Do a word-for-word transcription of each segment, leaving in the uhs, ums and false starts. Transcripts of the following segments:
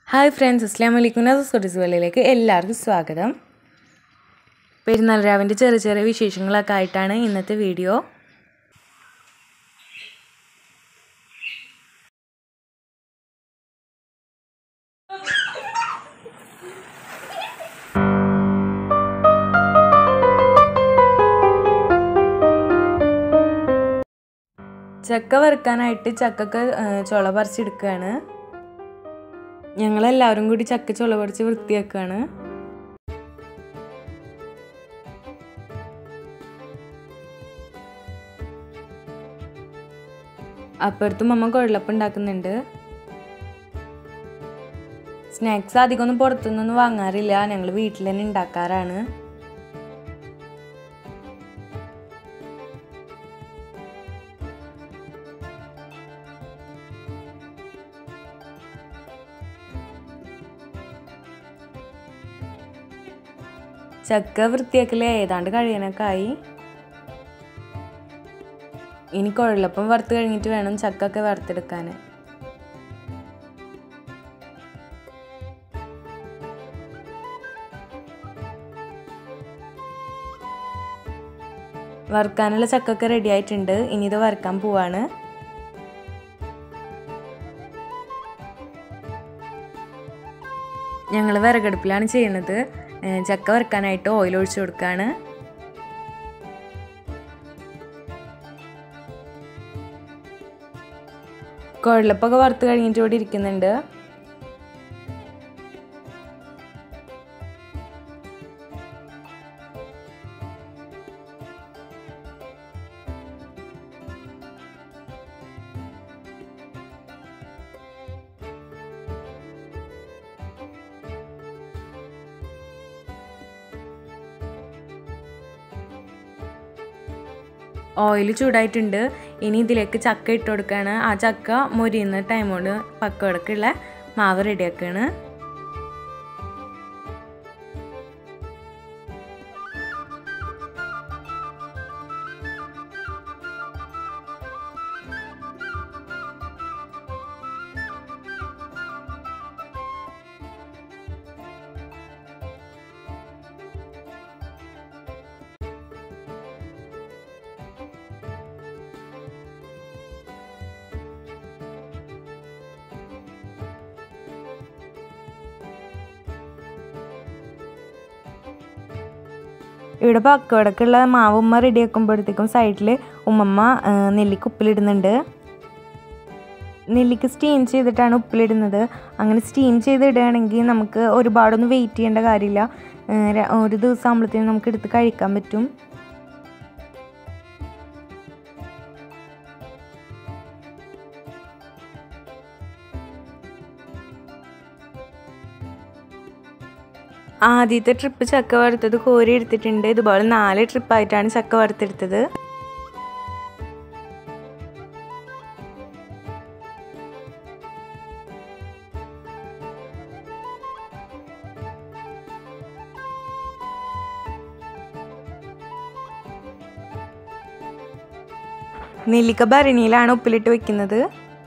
Hi friends, അസ്സലാമു അലൈക്കും. നസൂറിസ്വലയിലേക്ക് എല്ലാവർക്കും സ്വാഗതം. പെരുന്നാൾ രാവിൻ്റെ ചെറിയ ചെറിയ വിശേഷങ്ങളൊക്കെ ആയിട്ടാണ് ഇന്നത്തെ വീഡിയോ. ചക്ക വറുക്കാനായിട്ട് ചക്കൊക്കെ ചുള പറിച്ചെടുക്കുകയാണ്. ഞങ്ങളെല്ലാവരും കൂടി ചക്ക ചുള പറിച്ച് വൃത്തിയാക്കുകയാണ്. അപ്പുറത്തും അമ്മ കുഴലപ്പം ഉണ്ടാക്കുന്നുണ്ട്. സ്നാക്സ് അധികമൊന്നും പുറത്തുനിന്നൊന്നും വാങ്ങാറില്ല, ഞങ്ങൾ വീട്ടിൽ തന്നെ ഉണ്ടാക്കാറാണ്. ചക്ക വൃത്തിയാക്കൽ ഏതാണ്ട് കഴിയാനൊക്കെ ആയി. ഇനി കുഴലപ്പം വറുത്ത് കഴിഞ്ഞിട്ട് വേണം ചക്ക ഒക്കെ വറുത്തെടുക്കാൻ. വറുക്കാനുള്ള ചക്കൊക്കെ റെഡി ആയിട്ടുണ്ട്. ഇനി ഇത് വറുക്കാൻ പോവാണ്. ഞങ്ങൾ വിറകടുപ്പിലാണ് ചെയ്യണത്. ചക്ക വറുക്കാനായിട്ട് ഓയിൽ ഒഴിച്ചു കൊടുക്കുകയാണ്. കുഴലപ്പൊക്കെ വറുത്ത് കഴിഞ്ഞിട്ട് ഇവിടെ ഇരിക്കുന്നുണ്ട്. ഓയിൽ ചൂടായിട്ടുണ്ട്. ഇനി ഇതിലേക്ക് ചക്ക ഇട്ട് കൊടുക്കുകയാണ്. ആ ചക്ക മൊരിയുന്ന ടൈം കൊണ്ട് പക്കവടക്കുള്ള മാവ് റെഡിയാക്കുകയാണ്. ഇവിടെ പക്കവടക്കുള്ള മാവ് ഉമ്മ റെഡിയാക്കുമ്പോഴത്തേക്കും സൈഡിൽ ഉമ്മമ്മ നെല്ലിക്ക ഉപ്പിലിടുന്നുണ്ട്. നെല്ലിക്ക സ്റ്റീം ചെയ്തിട്ടാണ് ഉപ്പിലിടുന്നത്. അങ്ങനെ സ്റ്റീം ചെയ്തിടുകയാണെങ്കിൽ നമുക്ക് ഒരുപാടൊന്നും വെയിറ്റ് ചെയ്യേണ്ട കാര്യമില്ല. ഒരു ദിവസം ആകുമ്പോഴത്തേനും നമുക്ക് എടുത്ത് കഴിക്കാൻ പറ്റും. ആദ്യത്തെ ട്രിപ്പ് ചക്ക വറുത്തത് കോരി എടുത്തിട്ടുണ്ട്. ഇതുപോലെ നാല് ട്രിപ്പായിട്ടാണ് ചക്ക വറുത്തെടുത്തത്. നെല്ലിക്ക ഭരണിയിലാണ് ഉപ്പിലിട്ട് വെക്കുന്നത്.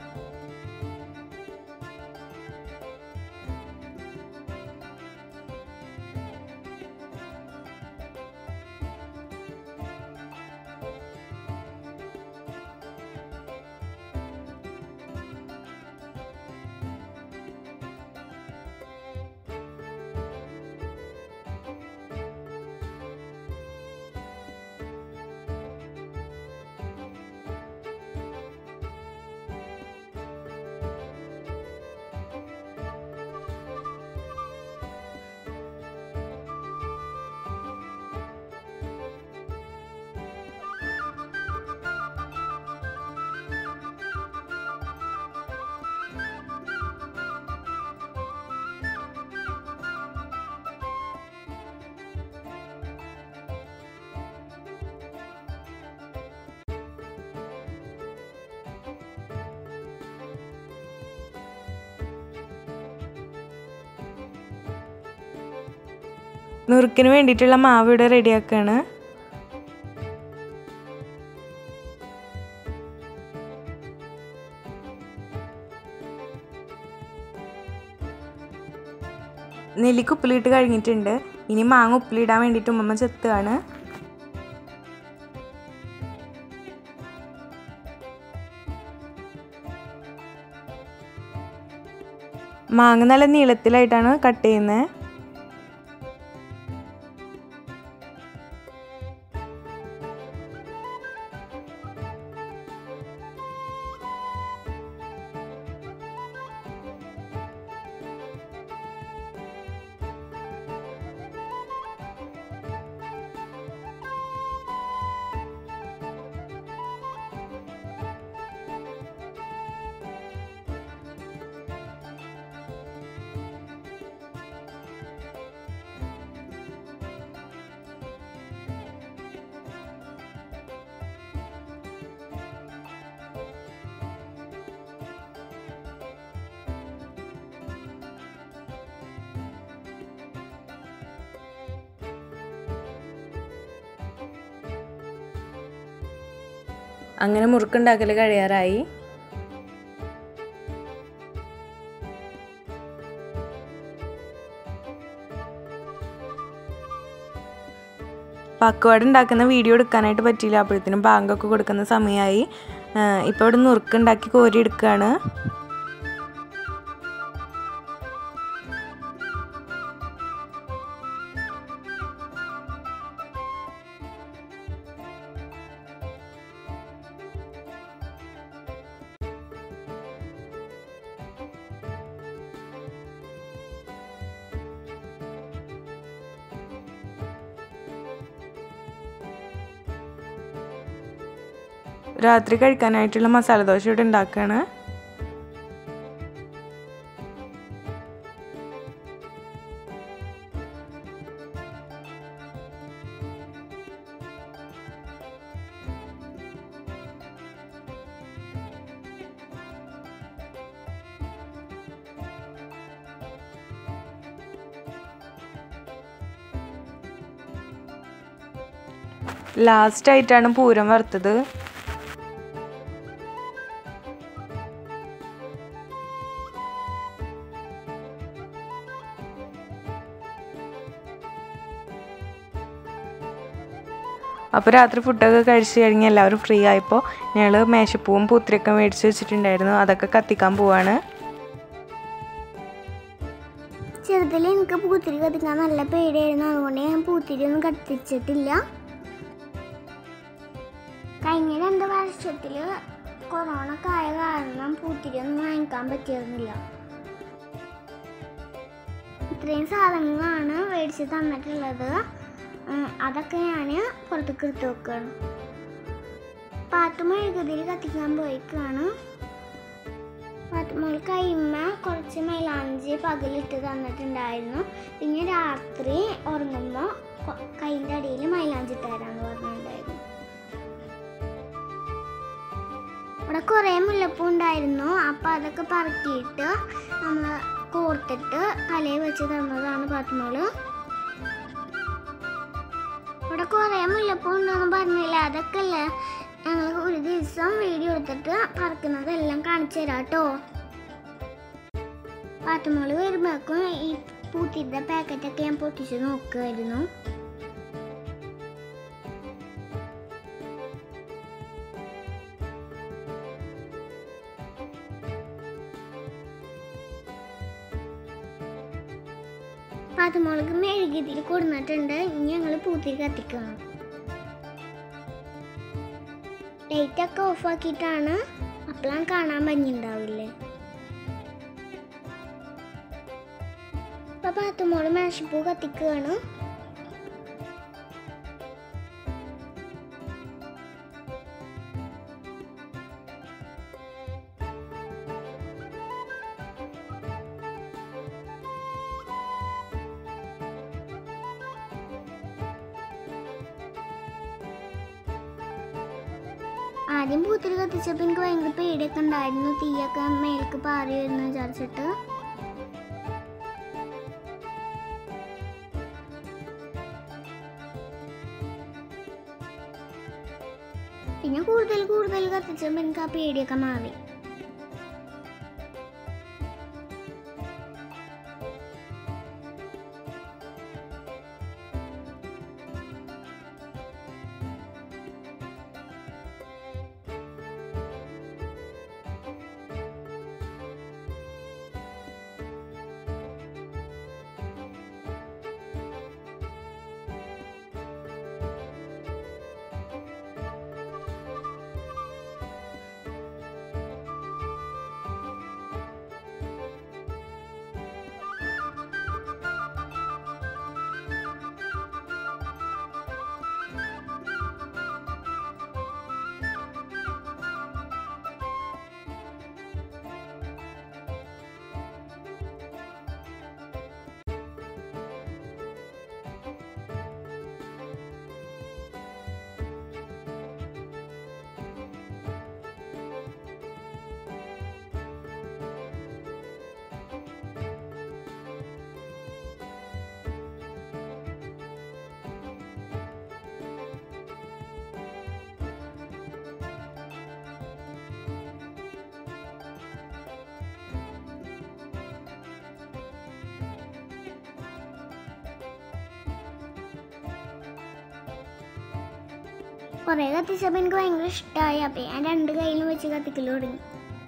നുറുക്കിന് വേണ്ടിയിട്ടുള്ള മാവ് ഇവിടെ റെഡിയാക്കുകയാണ്. നെല്ലിക്ക ഉപ്പിലിട്ട് കഴിഞ്ഞിട്ടുണ്ട്. ഇനി മാങ്ങ ഉപ്പിലിടാൻ വേണ്ടിയിട്ട് ഉമ്മമ്മ ചെത്തുകയാണ്. മാങ്ങ നല്ല നീളത്തിലായിട്ടാണ് കട്ട് ചെയ്യുന്നത്. അങ്ങനെ മുറുക്കുണ്ടാക്കൽ കഴിയാറായി. പക്വാട ഉണ്ടാക്കുന്ന വീഡിയോ എടുക്കാനായിട്ട് പറ്റിയില്ല. അപ്പോഴത്തേനും ബാങ്കൊക്കെ കൊടുക്കുന്ന സമയമായി. ഇപ്പോൾ ഇവിടെ നുറുക്കുണ്ടാക്കി കോരി എടുക്കുകയാണ്. രാത്രി കഴിക്കാനായിട്ടുള്ള മസാല ദോശ ഇവിടെ ഉണ്ടാക്കുകയാണ്. ലാസ്റ്റ് ആയിട്ടാണ് പൂരം വറുത്തത്. അപ്പോൾ രാത്രി ഫുഡൊക്കെ കഴിച്ച് കഴിഞ്ഞ് എല്ലാവരും ഫ്രീ ആയപ്പോൾ ഞങ്ങൾ മേശപ്പൂവും പൂത്തിരിയൊക്കെ മേടിച്ച് വെച്ചിട്ടുണ്ടായിരുന്നു. അതൊക്കെ കത്തിക്കാൻ പോവാണ്. ചെറുതിൽ എനിക്ക് പൂത്തിരി കത്തിക്കാൻ നല്ല പേടിയായിരുന്നു. അതുകൊണ്ട് ഞാൻ പൂത്തിരി ഒന്നും കത്തിച്ചിട്ടില്ല. കഴിഞ്ഞ രണ്ട് വർഷത്തിൽ കൊറോണ ആയ കാരണം പൂത്തിരി ഒന്നും വാങ്ങിക്കാൻ പറ്റിയിരുന്നില്ല. ഇത്രയും സാധനങ്ങളാണ് മേടിച്ച് തന്നിട്ടുള്ളത്. അതൊക്കെ ഞാൻ പുറത്തേക്ക് എടുത്ത് വെക്കുകയാണ്. പാത്തുമ്മ എഴുകതിൽ കത്തിക്കാൻ പോയിക്കാണ്. പാത്തുമ്മ കൈമ്മ കുറച്ച് മൈലാഞ്ചി പകലിട്ട് തന്നിട്ടുണ്ടായിരുന്നു. പിന്നെ രാത്രി ഉറങ്ങുമ്പോൾ കൈൻ്റെ അടിയിൽ മൈലാഞ്ചി തരാന്ന് പറഞ്ഞിട്ടുണ്ടായിരുന്നു. ഇവിടെ കുറേ മുല്ലപ്പൂ ഉണ്ടായിരുന്നു. അപ്പം അതൊക്കെ പറക്കിയിട്ട് നമ്മൾ കോർത്തിട്ട് തലയിൽ വെച്ച് തന്നതാണ് പാത്തുമ്മോള്. ഇവിടെ കുറേ മുല്ലപ്പൂ ഉണ്ടെന്ന് പറഞ്ഞില്ല. അതൊക്കെ അല്ലേ ഞങ്ങൾ ഒരു ദിവസം വീഡിയോ എടുത്തിട്ട് പറക്കുന്നതെല്ലാം കാണിച്ചു തരാം കേട്ടോ. പാത്തുമ്മോള് വരുമ്പോഴേക്കും ഈ പൂത്തിൻ്റെ പാക്കറ്റൊക്കെ ഞാൻ പൊട്ടിച്ച് നോക്കുമായിരുന്നു. പാത്തുമ്മോൾക്ക് മെഴുകുതിരി കൊടുന്നിട്ടുണ്ട്. ഇനി ഞങ്ങൾ പൂത്തിരി കത്തിക്കണം. ലൈറ്റൊക്കെ ഓഫാക്കിയിട്ടാണ്. അപ്പോഴാണ് കാണാൻ ഭംഗിയുണ്ടാവില്ലേ. ഇപ്പം പാത്തുമ്മോള് മേശപ്പൂ കത്തിക്കുകയാണ്. ആദ്യം പൂത്തിരി കത്തിച്ചപ്പോൾ എനിക്ക് ഭയങ്കര പേടിയൊക്കെ ഉണ്ടായിരുന്നു. തീയൊക്കെ മേലേക്ക് പാറി വരുന്നു വിചാരിച്ചിട്ട്. പിന്നെ കൂടുതൽ കൂടുതൽ കത്തിച്ചപ്പോൾ എനിക്ക് ആ പേടിയൊക്കെ മാറി. കുറേ കത്തിച്ചപ്പോൾ എനിക്ക് ഭയങ്കര ഇഷ്ടമായി. അപ്പം ഞാൻ രണ്ട് കയ്യിലും വെച്ച് കത്തിക്കൽ തുടങ്ങി.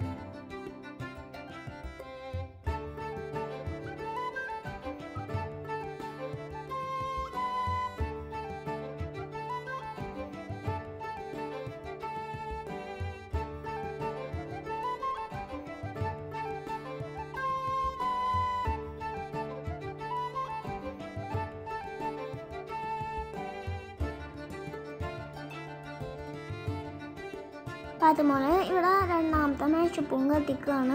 പാത്തുമോള് ഇവിടെ രണ്ടാമത്തെ മേശപ്പും കത്തിക്കുകയാണ്.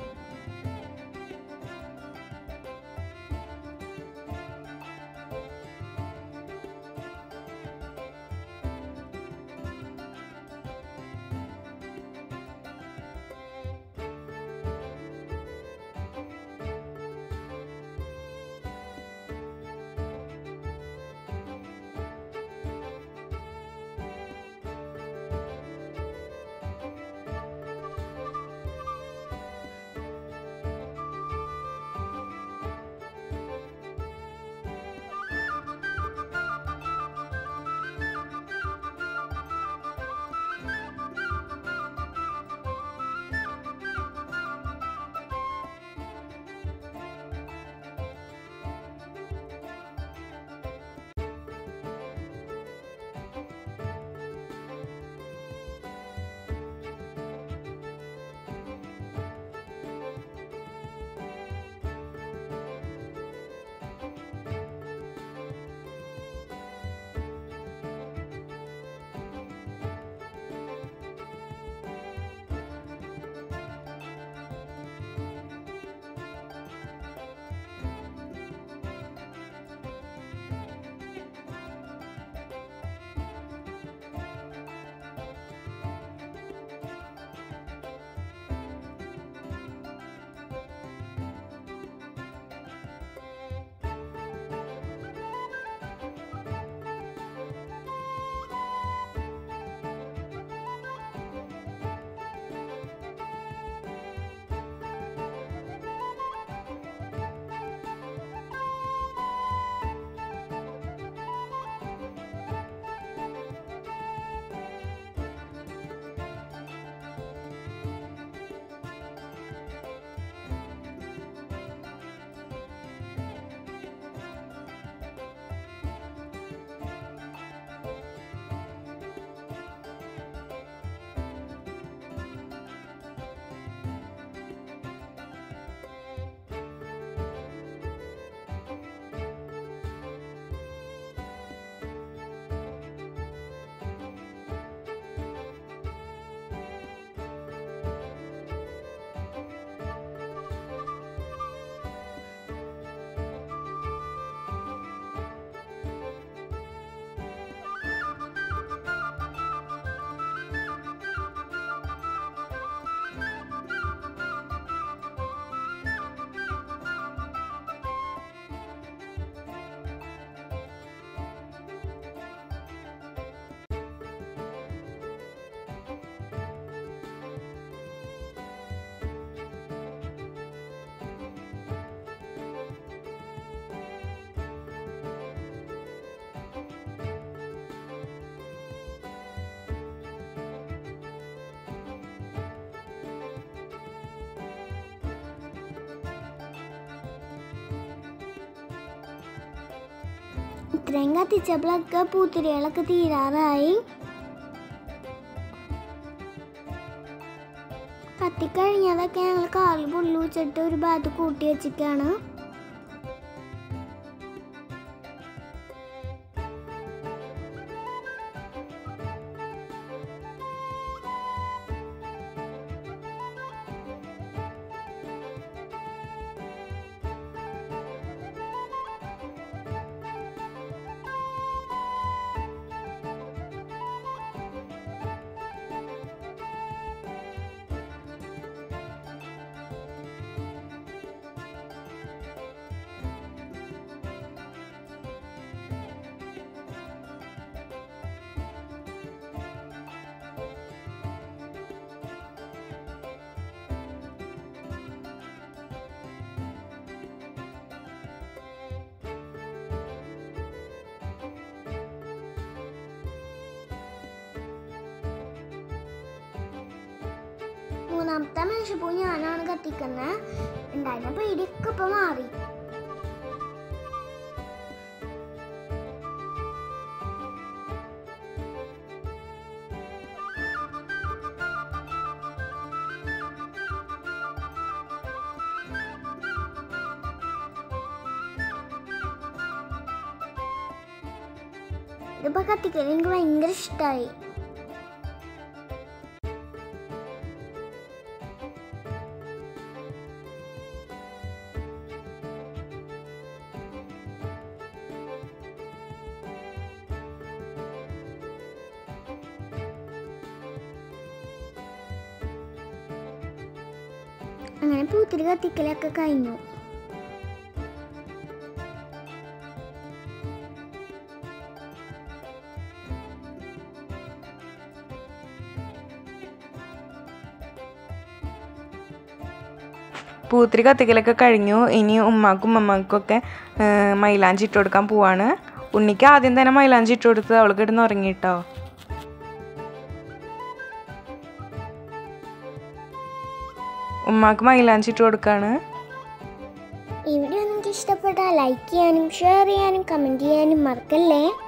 ഇത്രയും കത്തിച്ചപ്പോഴൊക്കെ പൂത്തിരികളൊക്കെ തീരാറായി. കത്തിക്കഴിഞ്ഞതൊക്കെ ഞങ്ങൾ കാറിൽ പുള്ളി വെച്ചിട്ട് ഒരു ഭാഗത്ത് കൂട്ടി വെച്ചിട്ടാണ്. മൂന്നാമത്തെ മേശപ്പൂ ഞാനാണ് കത്തിക്കുന്നത് ഉണ്ടായിരുന്ന പേടിയൊക്കെ ഇപ്പൊ മാറി. ഇതിപ്പോ കത്തിക്കൽ എനിക്ക് ഭയങ്കര ഇഷ്ടമായി. അങ്ങനെ പൂത്തിരി കത്തിക്കലൊക്കെ കഴിഞ്ഞു. പൂത്തിരി കത്തിക്കലൊക്കെ കഴിഞ്ഞു. ഇനി ഉമ്മാക്കും ഉമ്മമ്മക്കൊക്കെ മൈലാഞ്ചി ഇട്ട് കൊടുക്കാൻ പോവാണ്. ഉണ്ണിക്ക് ആദ്യം തന്നെ മൈലാഞ്ചി ഇട്ട് കൊടുത്ത് അവൾ കിടന്ന് ഉറങ്ങിട്ടോ. ഉമ്മാക്ക് മൈലാഞ്ചി ഇട്ട് കൊടുക്കാണ്. ഈ വീഡിയോ നിങ്ങൾക്ക് ഇഷ്ടപ്പെട്ടാൽ ലൈക്ക് ചെയ്യാനും ഷെയർ ചെയ്യാനും കമൻറ്റ് ചെയ്യാനും മറക്കല്ലേ.